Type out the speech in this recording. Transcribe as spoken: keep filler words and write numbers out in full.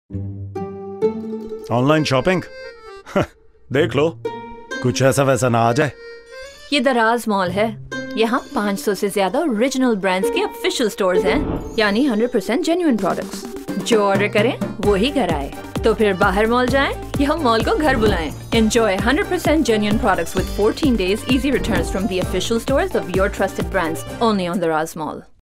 Online shopping देख लो, कुछ ऐसा वैसा ना आ जाए। ये दराज मॉल है। यहाँ पाँच सौ से ज्यादा ओरिजिनल ब्रांड्स के ऑफिशियल स्टोर्स हैं, यानी हंड्रेड परसेंट जेन्युइन प्रोडक्ट्स। जो ऑर्डर करें वो ही घर आए। तो फिर बाहर मॉल जाएं या मॉल को घर बुलाएं। Enjoy one hundred percent genuine products with fourteen days easy returns from the official stores of your trusted brands, only on the Daraz Mall.